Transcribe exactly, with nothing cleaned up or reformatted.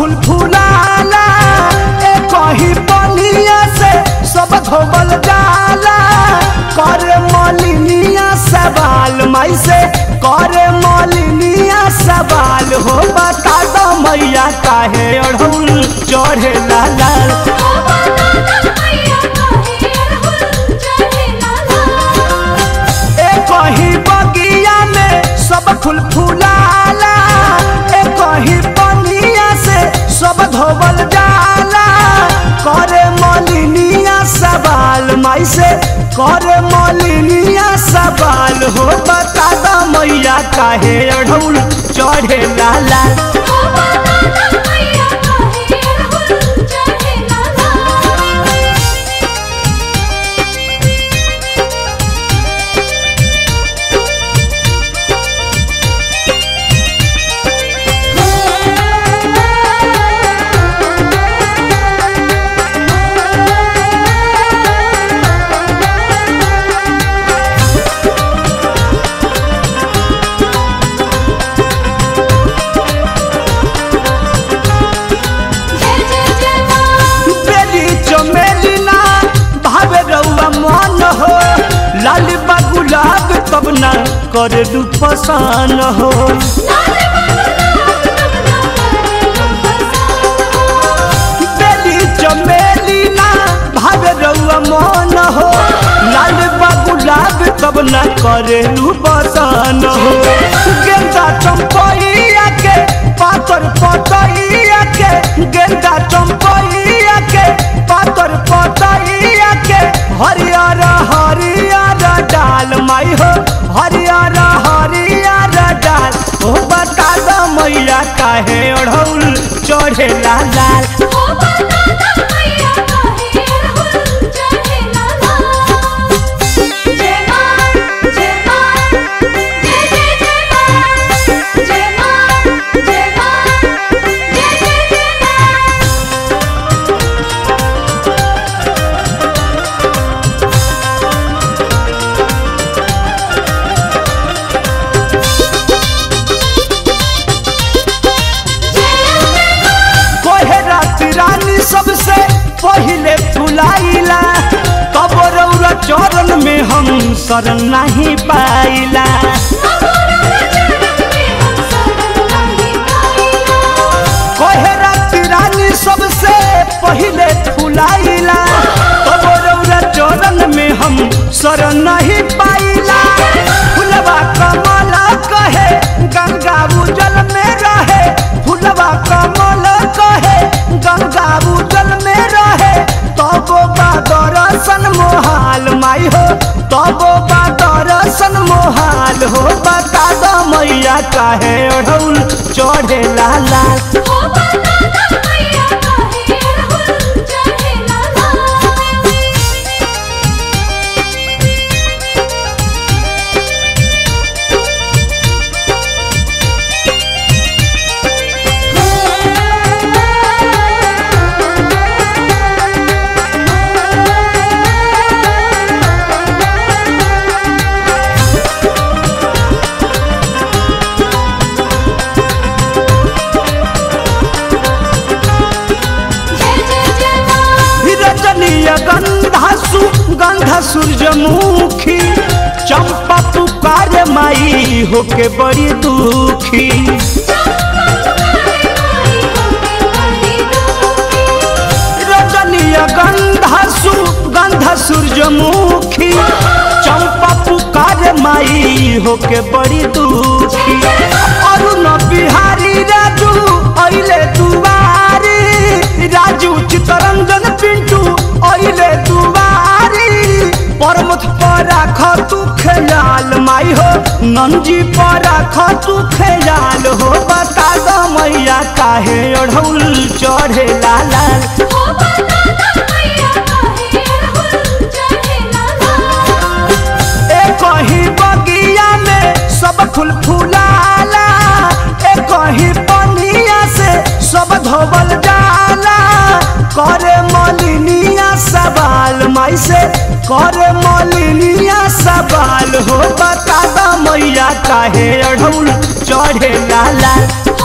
फूल फूलाला ए कहीं पनिया से सब धोबल जाला करे मलिनिया सवाल माई से करे मलिनिया सवाल हो बता दो मैया काहे अड़हुल चढ़े लाल ए कहीं बगिया में सब फूल फूलाला ए कहीं पनिया से सब धोबल जाला करे मलिनिया सवाल माई से करे मलिनिया सवाल हो बता दो मैया काहे अड़हुल चढ़े लाल लाल गुलाब तब ना कर दू पसान हो बेली चमेली ना भावे रउआ मन हो लाल गुलाब तब ना करे दू पसान हो गेंदा चंपैया के पातर पतैया के गेंदा चंपैया के पातर पतैया के हरियर हरियर डाल माई हो हरियर हरियर डाल ओ बता दो मैया काहे अड़हुल चढ़े लाल सबसे पहले फुलाइला तब रउरा चरण में हम शरण नहीं पाइला कोहरा तिरानी सबसे पहले फुलाइला तब रउरा चरण में हम शरण नहीं पाइला फुलवा कमल कहे गंगा उजल में रहे फुलवा कमल कहे गंगा उजल में रहे तब दर्शन मोहाल माई हो तब दर्शन मोहाल हो बता दो मैया काहे अड़हुल चढ़े लाल गंधासु गंधा सूरजमुखी चंपा पुकारे माई होके बड़ी दुखी रजनीय गंधासु गंधा सूरजमुखी चंपा पुकारे माई होके बड़ी दुखी अरुण बिहारी राजू अइले दुआरी राजू चितरंजन पिंटू अइले दुआरी परमथ पर राख तू ख्याल माई हो नंजी पर राख तू ख्याल हो बता दो मैया काहे अड़हुल चढ़े लाल ए कहीं बगिया में सब फूल फूलाला ए कहीं पनिया से सब धोबल जाला करे मलिनिया सवाल माई से करे मलिनिया सवाल हो बता दो मैया काहे अड़हुल चढ़े लाल।